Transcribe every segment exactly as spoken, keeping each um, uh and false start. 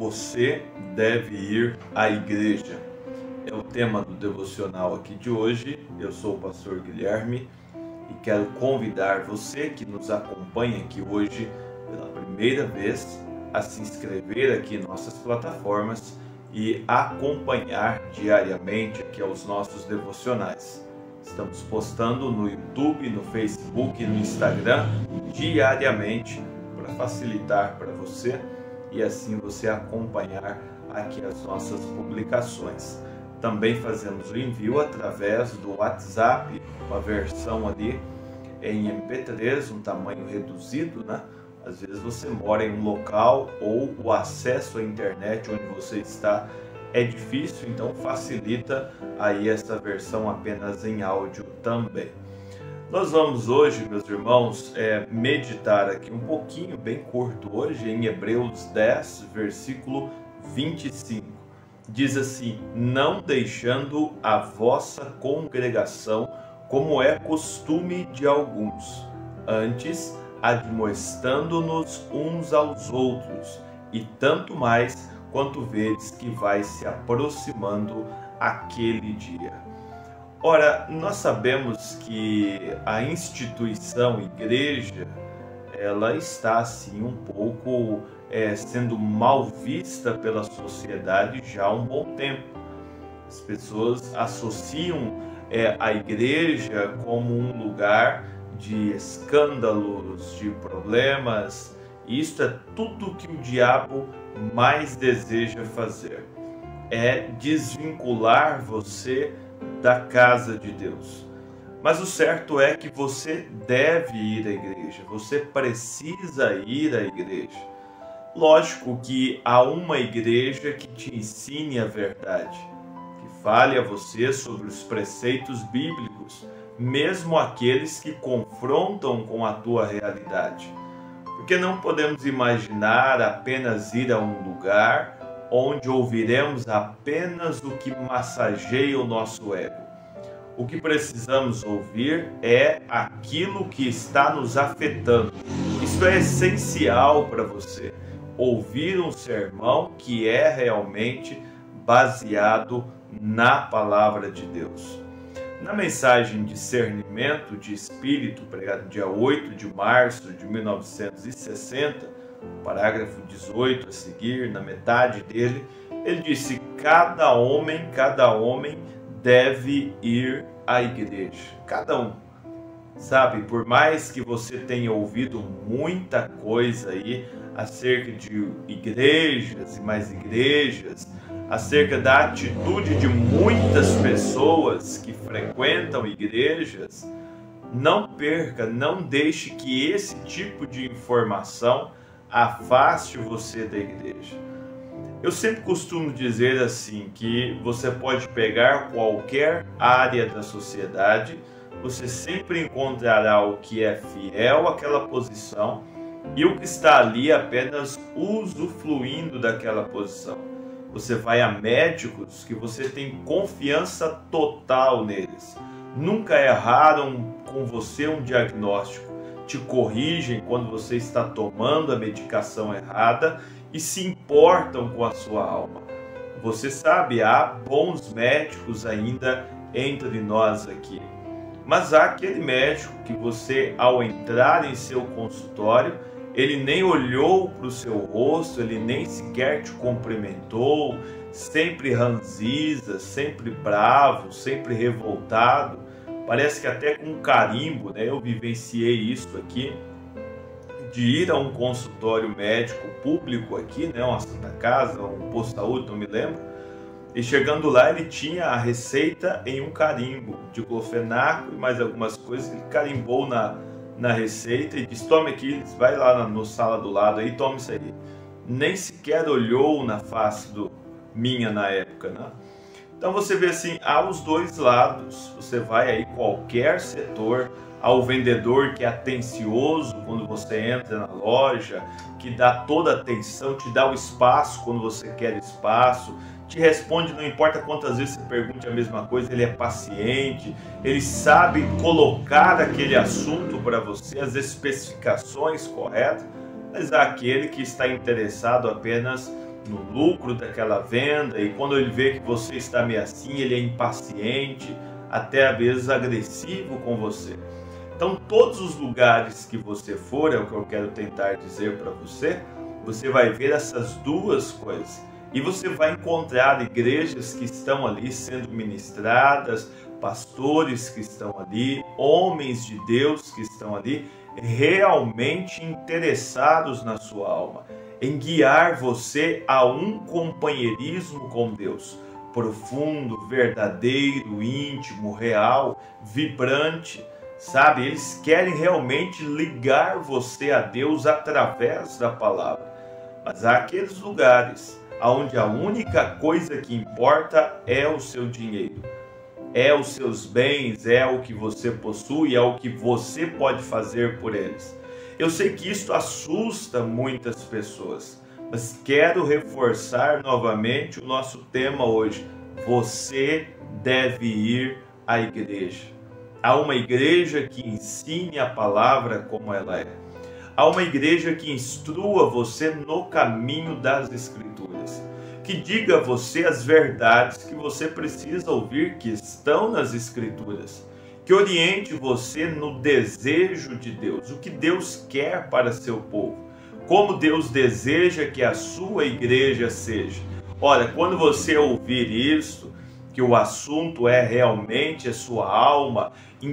você deve ir à igreja. É o tema do devocional aqui de hoje. Eu sou o pastor Guilherme e quero convidar você que nos acompanha aqui hoje pela primeira vez a se inscrever aqui em nossas plataformas e acompanhar diariamente aqui os nossos devocionais. Estamos postando no YouTube, no Facebook e no Instagram diariamente para facilitar para você e assim você acompanhar aqui as nossas publicações. Também fazemos o envio através do WhatsApp, uma versão ali em M P três, um tamanho reduzido, né? Às vezes você mora em um local ou o acesso à internet onde você está é difícil, então facilita aí essa versão apenas em áudio também. Nós vamos hoje, meus irmãos, é, meditar aqui um pouquinho, bem curto hoje, em Hebreus dez, versículo vinte e cinco. Diz assim: não deixando a vossa congregação, como é costume de alguns, antes admoestando-nos uns aos outros, e tanto mais quanto vedes que vai se aproximando aquele dia. Ora, nós sabemos que a instituição igreja, ela está assim um pouco é, sendo mal vista pela sociedade já há um bom tempo. As pessoas associam é, a igreja como um lugar de escândalos, de problemas. Isto é tudo que o diabo mais deseja fazer, é desvincular você da casa de Deus. Mas o certo é que você deve ir à igreja, você precisa ir à igreja. Lógico que há uma igreja que te ensine a verdade, que fale a você sobre os preceitos bíblicos, mesmo aqueles que confrontam com a tua realidade. Porque não podemos imaginar apenas ir a um lugar onde ouviremos apenas o que massageia o nosso ego. O que precisamos ouvir é aquilo que está nos afetando. Isso é essencial para você. Ouvir um sermão que é realmente baseado na palavra de Deus. Na mensagem Discernimento de Espírito, pregada dia oito de março de mil novecentos e sessenta, parágrafo dezoito a seguir, na metade dele, ele disse: cada homem, cada homem deve ir à igreja. Cada um. Sabe, por mais que você tenha ouvido muita coisa aí acerca de igrejas e mais igrejas, acerca da atitude de muitas pessoas que frequentam igrejas, não perca, não deixe que esse tipo de informação afaste você da igreja. Eu sempre costumo dizer assim, que você pode pegar qualquer área da sociedade, você sempre encontrará o que é fiel àquela posição e o que está ali apenas usufruindo daquela posição. Você vai a médicos que você tem confiança total neles. Nunca erraram com você um diagnóstico. Te corrigem quando você está tomando a medicação errada e se importam com a sua alma. Você sabe, há bons médicos ainda entre nós aqui. Mas há aquele médico que você, ao entrar em seu consultório, ele nem olhou para o seu rosto, ele nem sequer te cumprimentou, sempre ranziza, sempre bravo, sempre revoltado, parece que até com um carimbo, né? Eu vivenciei isso aqui, de ir a um consultório médico público aqui, né? Uma Santa Casa, um posto de saúde, não me lembro, e chegando lá ele tinha a receita em um carimbo, diclofenaco e mais algumas coisas, ele carimbou na na receita e disse: tome aqui, vai lá na no sala do lado aí, tome isso aí. Nem sequer olhou na face do minha na época, né? Então você vê assim, há os dois lados. Você vai aí qualquer setor, ao vendedor que é atencioso quando você entra na loja, que dá toda a atenção, te dá o espaço quando você quer espaço, te responde, não importa quantas vezes você pergunte a mesma coisa, ele é paciente, ele sabe colocar aquele assunto para você, as especificações corretas, mas há aquele que está interessado apenas no lucro daquela venda, e quando ele vê que você está meio assim, ele é impaciente, até às vezes agressivo com você. Então, todos os lugares que você for, é o que eu quero tentar dizer para você, você vai ver essas duas coisas. E você vai encontrar igrejas que estão ali sendo ministradas, pastores que estão ali, homens de Deus que estão ali, realmente interessados na sua alma, em guiar você a um companheirismo com Deus, profundo, verdadeiro, íntimo, real, vibrante, sabe? Eles querem realmente ligar você a Deus através da palavra. Mas há aqueles lugares onde a única coisa que importa é o seu dinheiro, é os seus bens, é o que você possui, é o que você pode fazer por eles. Eu sei que isso assusta muitas pessoas, mas quero reforçar novamente o nosso tema hoje. Você deve ir à igreja. Há uma igreja que ensine a palavra como ela é. Há uma igreja que instrua você no caminho das Escrituras, que diga a você as verdades que você precisa ouvir, que estão nas Escrituras, que oriente você no desejo de Deus, o que Deus quer para seu povo, como Deus deseja que a sua igreja seja. Olha, quando você ouvir isso, que o assunto é realmente a sua alma,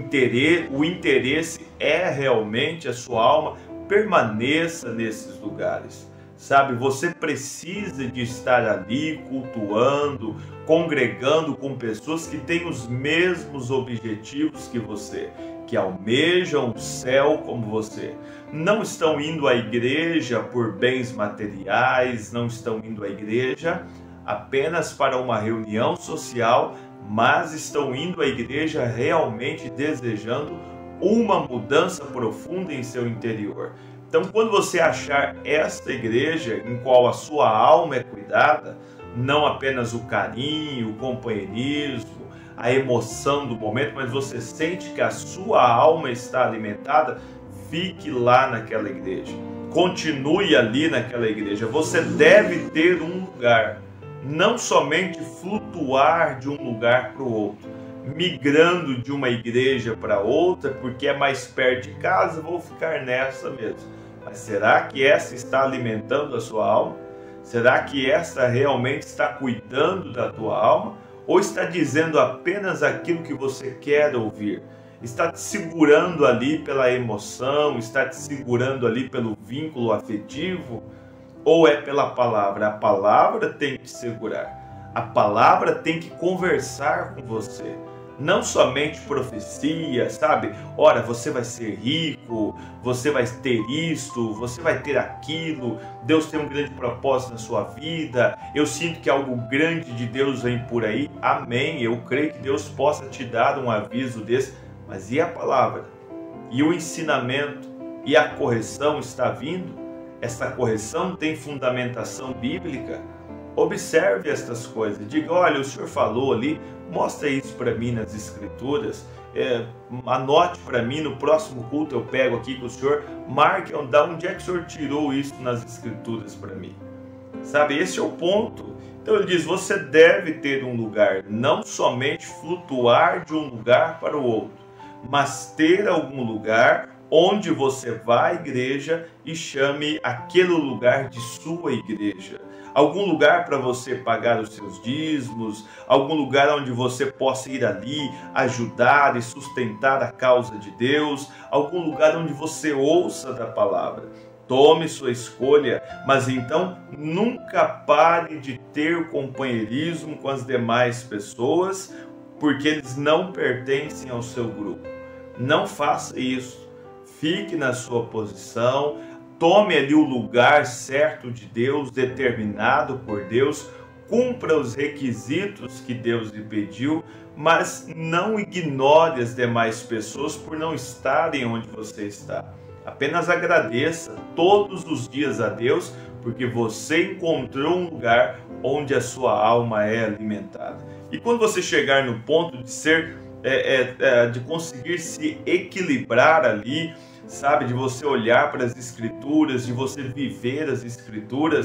o interesse é realmente a sua alma, permaneça nesses lugares. Sabe, você precisa de estar ali cultuando, congregando com pessoas que têm os mesmos objetivos que você, que almejam o céu como você. Não estão indo à igreja por bens materiais, não estão indo à igreja apenas para uma reunião social, mas estão indo à igreja realmente desejando uma mudança profunda em seu interior. Então, quando você achar esta igreja em qual a sua alma é cuidada, não apenas o carinho, o companheirismo, a emoção do momento, mas você sente que a sua alma está alimentada, fique lá naquela igreja. Continue ali naquela igreja. Você deve ter um lugar, não somente flutuar de um lugar para o outro, migrando de uma igreja para outra, porque é mais perto de casa, vou ficar nessa mesmo. Mas será que essa está alimentando a sua alma? Será que essa realmente está cuidando da tua alma? Ou está dizendo apenas aquilo que você quer ouvir? Está te segurando ali pela emoção? Está te segurando ali pelo vínculo afetivo? Ou é pela palavra? A palavra tem que te segurar. A palavra tem que conversar com você. Não somente profecia, sabe? Ora, você vai ser rico, você vai ter isto, você vai ter aquilo, Deus tem um grande propósito na sua vida, eu sinto que algo grande de Deus vem por aí, amém, eu creio que Deus possa te dar um aviso desse, mas e a palavra? E o ensinamento? E a correção está vindo? Essa correção tem fundamentação bíblica? Observe estas coisas, diga, olha, o senhor falou ali, mostra isso para mim nas Escrituras, é, anote para mim, no próximo culto eu pego aqui com o senhor, marque da onde é que o senhor tirou isso nas Escrituras para mim. Sabe, esse é o ponto. Então ele diz, você deve ter um lugar, não somente flutuar de um lugar para o outro, mas ter algum lugar onde você vá à igreja e chame aquele lugar de sua igreja. Algum lugar para você pagar os seus dízimos, algum lugar onde você possa ir ali, ajudar e sustentar a causa de Deus, algum lugar onde você ouça da palavra. Tome sua escolha, mas então nunca pare de ter companheirismo com as demais pessoas, porque eles não pertencem ao seu grupo. Não faça isso. Fique na sua posição, tome ali o lugar certo de Deus, determinado por Deus, cumpra os requisitos que Deus lhe pediu, mas não ignore as demais pessoas por não estarem onde você está. Apenas agradeça todos os dias a Deus, porque você encontrou um lugar onde a sua alma é alimentada. E quando você chegar no ponto de ser, é, é, é, de conseguir se equilibrar ali, sabe, de você olhar para as Escrituras, de você viver as Escrituras,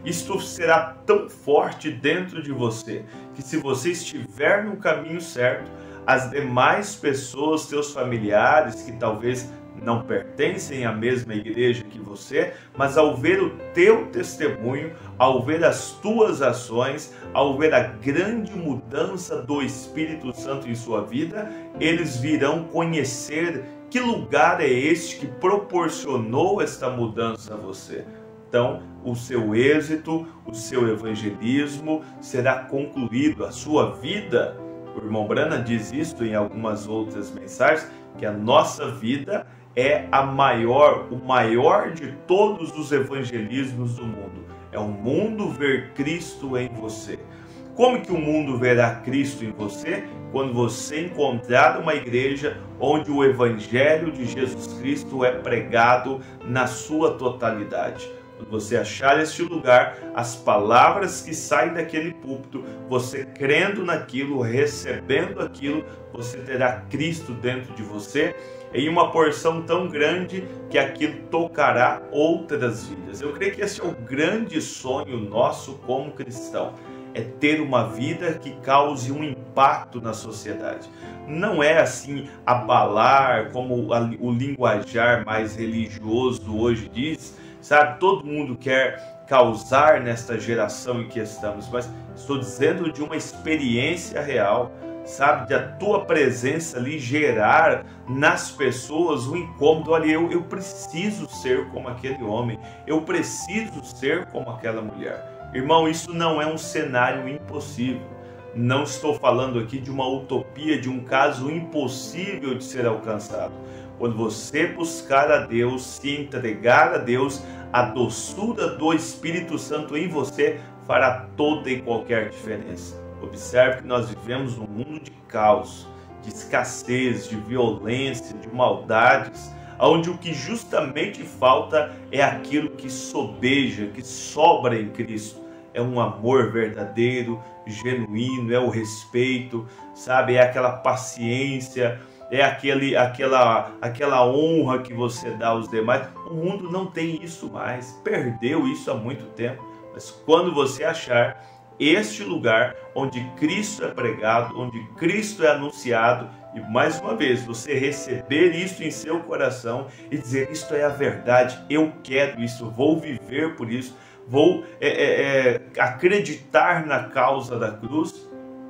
Isto será tão forte dentro de você, que se você estiver no caminho certo, as demais pessoas, seus familiares, que talvez não pertencem à mesma igreja que você, mas ao ver o teu testemunho, ao ver as tuas ações, ao ver a grande mudança do Espírito Santo em sua vida, eles virão conhecer que lugar é este que proporcionou esta mudança a você. Então, o seu êxito, o seu evangelismo será concluído, a sua vida. O irmão Branham diz isto em algumas outras mensagens, que a nossa vida é a maior, o maior de todos os evangelismos do mundo. É o mundo ver Cristo em você. Como que o mundo verá Cristo em você? Quando você encontrar uma igreja onde o evangelho de Jesus Cristo é pregado na sua totalidade. Quando você achar este lugar, as palavras que saem daquele púlpito, você crendo naquilo, recebendo aquilo, você terá Cristo dentro de você em uma porção tão grande que aquilo tocará outras vidas. Eu creio que esse é o grande sonho nosso como cristão, é ter uma vida que cause um impacto na sociedade. Não é assim abalar, como o linguajar mais religioso hoje diz, sabe? Todo mundo quer causar nesta geração em que estamos, mas estou dizendo de uma experiência real, sabe? De a tua presença ali gerar nas pessoas um incômodo. Olha, eu, eu preciso ser como aquele homem, eu preciso ser como aquela mulher. Irmão, isso não é um cenário impossível. Não estou falando aqui de uma utopia, de um caso impossível de ser alcançado. Quando você buscar a Deus, se entregar a Deus, a doçura do Espírito Santo em você fará toda e qualquer diferença. Observe que nós vivemos num mundo de caos, de escassez, de violência, de maldades, onde o que justamente falta é aquilo que sobeja, que sobra em Cristo. É um amor verdadeiro, genuíno, é o respeito, sabe? É aquela paciência, é aquele, aquela, aquela honra que você dá aos demais. O mundo não tem isso mais, perdeu isso há muito tempo. Mas quando você achar este lugar onde Cristo é pregado, onde Cristo é anunciado, e mais uma vez você receber isso em seu coração e dizer: isto é a verdade, eu quero isso, vou viver por isso, vou é, é, é, acreditar na causa da cruz,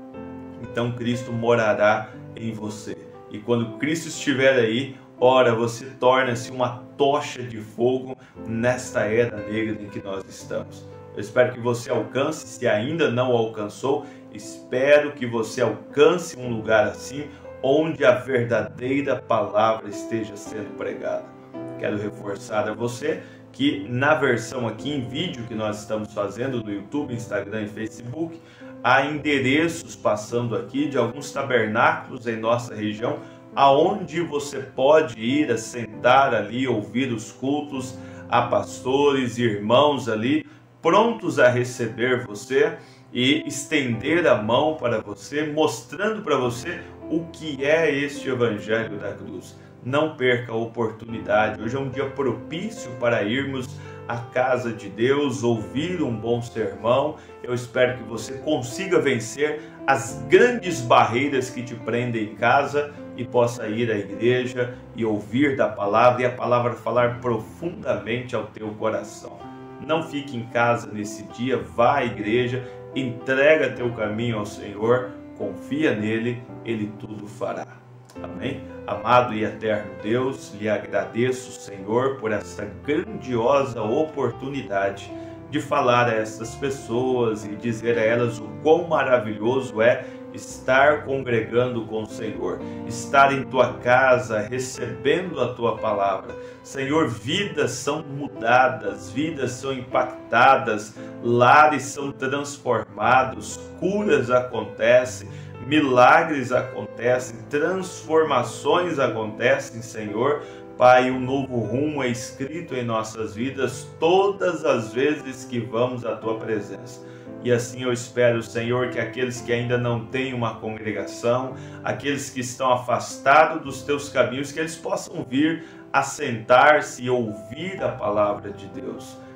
então Cristo morará em você. E quando Cristo estiver aí, ora, você torna-se uma tocha de fogo nesta era negra em que nós estamos. Eu espero que você alcance, se ainda não alcançou, espero que você alcance um lugar assim, onde a verdadeira palavra esteja sendo pregada. Quero reforçar a você que na versão aqui em vídeo que nós estamos fazendo no YouTube, Instagram e Facebook, há endereços passando aqui de alguns tabernáculos em nossa região, aonde você pode ir a sentar ali, ouvir os cultos, há pastores e irmãos ali, prontos a receber você e estender a mão para você, mostrando para você o que é este Evangelho da Cruz. Não perca a oportunidade. Hoje é um dia propício para irmos à casa de Deus, ouvir um bom sermão. Eu espero que você consiga vencer as grandes barreiras que te prendem em casa e possa ir à igreja e ouvir da palavra e a palavra falar profundamente ao teu coração. Não fique em casa nesse dia, vá à igreja, entrega teu caminho ao Senhor, confia nele, ele tudo fará. Amém? Amado e eterno Deus, lhe agradeço, Senhor, por essa grandiosa oportunidade de falar a essas pessoas e dizer a elas o quão maravilhoso é estar congregando com o Senhor, estar em tua casa, recebendo a tua palavra. Senhor, vidas são mudadas, vidas são impactadas, lares são transformados, curas acontecem, milagres acontecem, transformações acontecem, Senhor. Pai, um novo rumo é escrito em nossas vidas todas as vezes que vamos à tua presença. E assim eu espero, Senhor, que aqueles que ainda não têm uma congregação, aqueles que estão afastados dos teus caminhos, que eles possam vir a sentar-se e ouvir a palavra de Deus.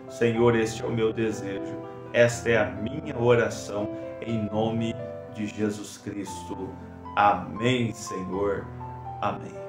Senhor, este é o meu desejo, esta é a minha oração, em nome de Jesus Cristo. Amém, Senhor. Amém.